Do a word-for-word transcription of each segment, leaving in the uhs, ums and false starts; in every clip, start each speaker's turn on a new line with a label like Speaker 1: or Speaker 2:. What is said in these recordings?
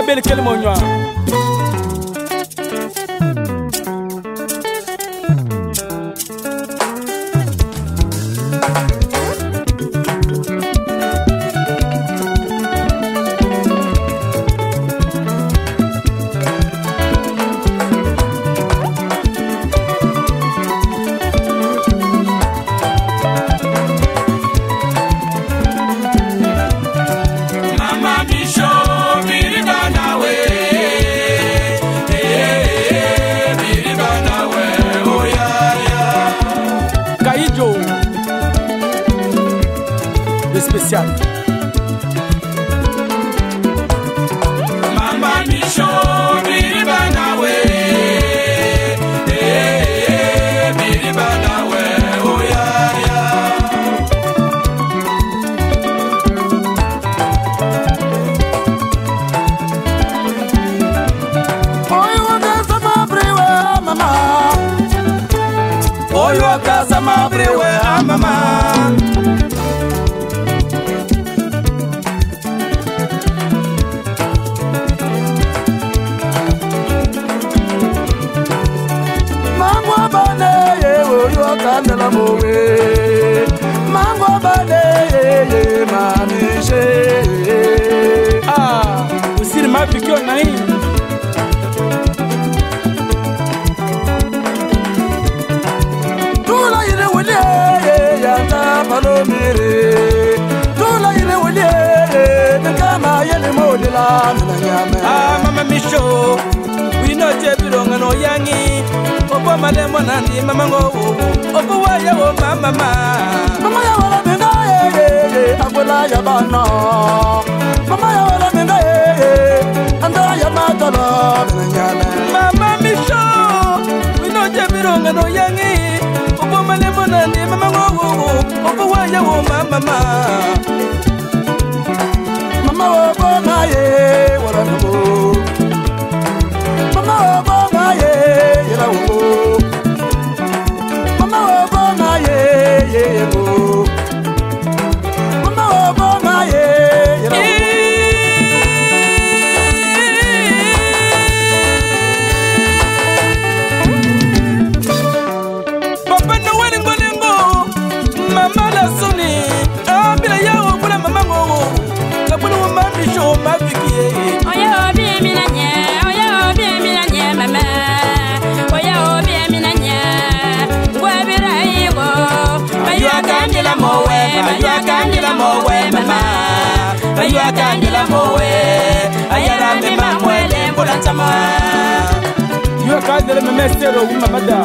Speaker 1: bel quel monyo. Spécial.
Speaker 2: Mama Micho, Biribanawe, eh, Biribanawe, oh yeah, yeah.
Speaker 3: Oh, you want some everywhere, mama.
Speaker 2: Oh, you want some everywhere, mama.
Speaker 3: Candela mowe, mango bade, mami she.
Speaker 1: Ah, aussi le mal piqué on a eu.
Speaker 3: Tout la yile wile, yata palomire. Tout la yile wile, nkama yele modela mnanyame.
Speaker 2: Ah, mama Micho, we know Jebirong and Oyangi. Opa mademo nandi mama ngo opa waya o mama
Speaker 3: mama ya wala benga eh akola ya bana mama ya wala benga eh anda ya matala nyame
Speaker 2: mama Micho we no Jebirong no yangi opa mademo nandi mama ngo opa waya o mama
Speaker 3: mama wo bonga ye wala ngo mama wo bonga ye yela wo mama wo bonga ye ye wo mama wo bonga ye yela wo
Speaker 2: papa no wani ngolengo mama la soni abila yawo kula mama ngo kabulu mama Micho mafikie
Speaker 4: oya obi minanye oya obi minanye mama oya obi minanye gwabira yigo
Speaker 2: aywa kandila mowe aywa kandila mowe mama aywa kandila mowe ayara me mamwele mbolantama
Speaker 1: Yo candela me mestero wi mamada.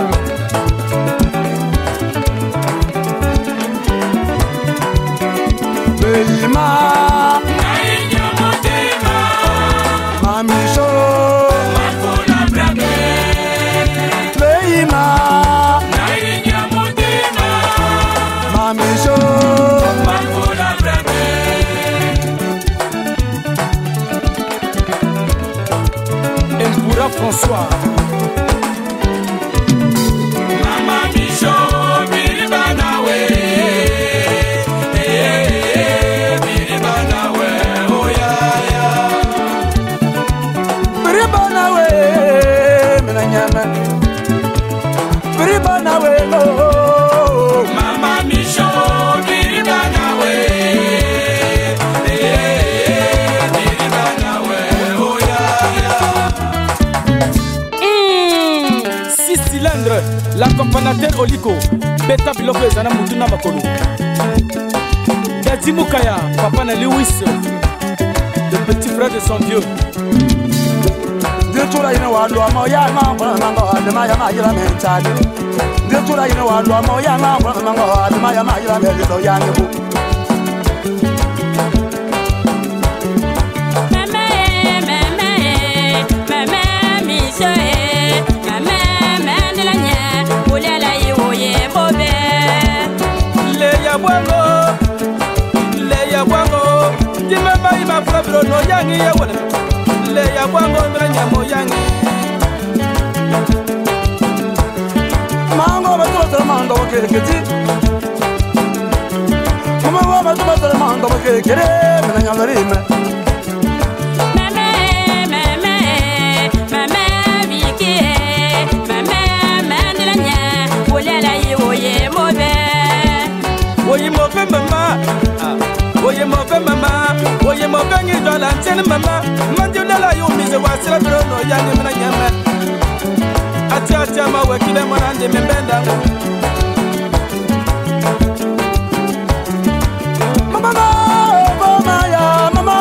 Speaker 3: Beima
Speaker 2: ayinyo motema
Speaker 3: mami sho
Speaker 2: makona brake
Speaker 3: Beima
Speaker 2: ayinyo motema
Speaker 3: mami sho
Speaker 2: makona brake
Speaker 1: Mpura François.
Speaker 2: mama Micho biribanawe eh biribanawe oh yeah yeah
Speaker 3: Biribana we menanyame Biribana we oh
Speaker 2: mama Micho biribanawe eh biribanawe oh yeah
Speaker 4: mm
Speaker 1: Six cylindres, l'accompagnateur Oliko, Beta Biloko Zana Mutuna Makolo. Daddy Mukaya, papa na Lewis, le petit frère de son vieux.
Speaker 3: Ditura ina walu amo ya ma kwa mango adema ya ma yila mentade Ditura ina walu amo ya ma kwa mango adema ya ma yila melido ya ngebu
Speaker 4: mama mama mama Micho mama mandilanye ulela yiwoye bobe
Speaker 2: le ya bwango le ya bwango dimema ima frabro no yangi ya wala le ya bwango mranya mo yangi
Speaker 3: Mango batura mando keketi Mama wa batura mando kekere menanyame rime
Speaker 4: mama
Speaker 2: bangi dola chen mama mandi la yo mise wa sira bro no ya ni mena nyama atia atia ma we kile mona ndi membenda
Speaker 3: mama mama ya mama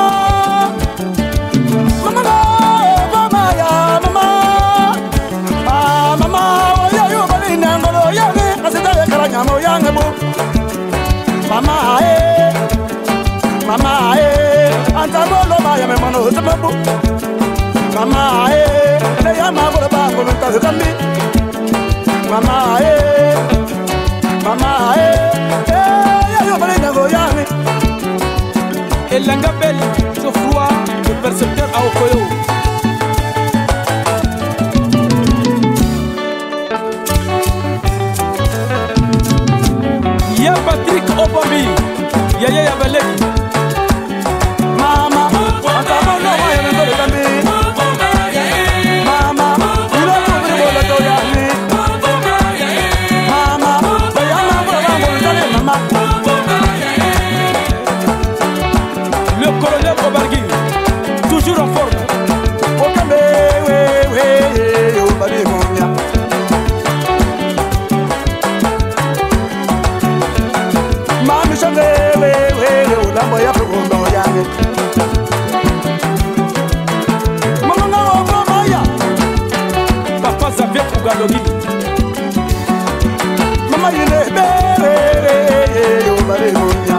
Speaker 3: mama mama ya mama ah mama yo yo bali nangolo ya ni asita ya karanya mo ya ngebo mama eh mama eh antagolo ma ya me mano tabu mama eh le ya ma bolo ba ko ta kambi mama eh mama eh eh ya yo bali nango ya ni
Speaker 2: El Langabel, ce froid, le percepteur à Okoyo. Ya Patrick Obombi, Yaya Yabaleki.
Speaker 3: Mama, antamo no wa ya ngolo kambi. Mama, ilo ko bi bolo to ya ni. Mama, ya ma bolo ba ngolo tane mama.
Speaker 2: Le colonel Obargui, toujours en forme.
Speaker 3: Okambe we we yo bari monya. Mami shange we we yo lambo ya ko ndo ya ni. Mama na wa mama ya.
Speaker 2: Papa Xavier Ougalogi.
Speaker 3: Mama yine be we yo bari monya.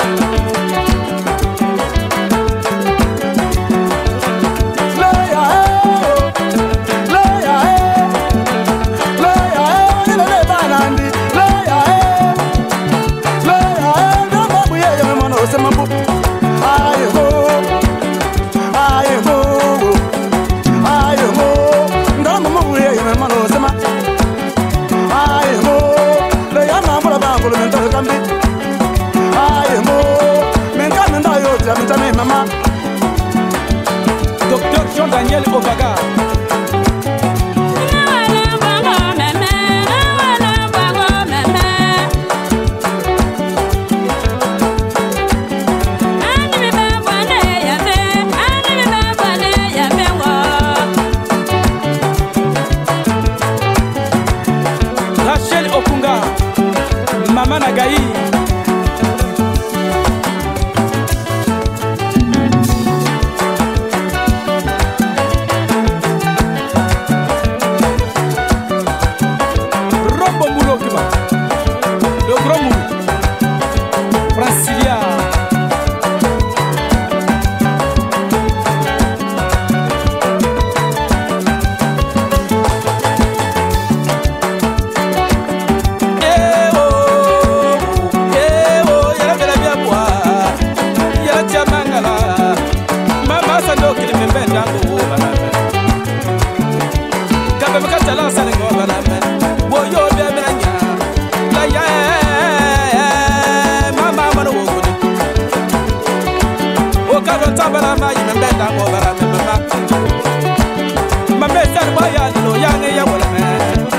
Speaker 2: Docteur Jean-Daniel Obaga. Rachel Okunga, Mama Nagaï. Le grand mou Francilia. Eh oh, eh oh, yala bela bia boa, yala tia mangala, mama sando kili mbenda ngo bana. Kabe mkata la sale ngo bana. Boyo bia bia la ya. Tabara ma yime mbenda ngo bara me mama mama sar ba ya no ya ne ya wala me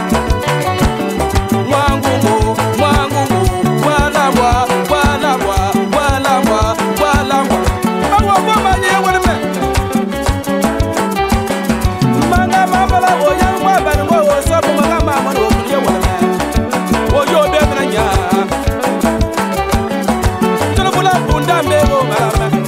Speaker 2: mwangu ngo mwangu ngo wala wa wala wa wala wa wala wa awa ba ma ye wala me manga mama la o ya wa ba ngo o so ba manga mama no ye wala me o yo be na nya tolo bula bunda me go bara me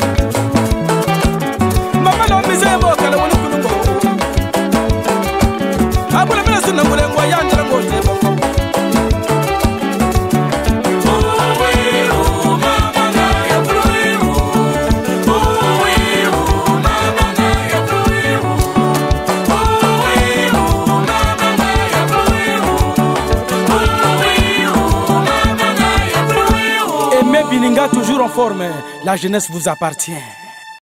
Speaker 2: Bininga toujours en forme, la jeunesse vous appartient.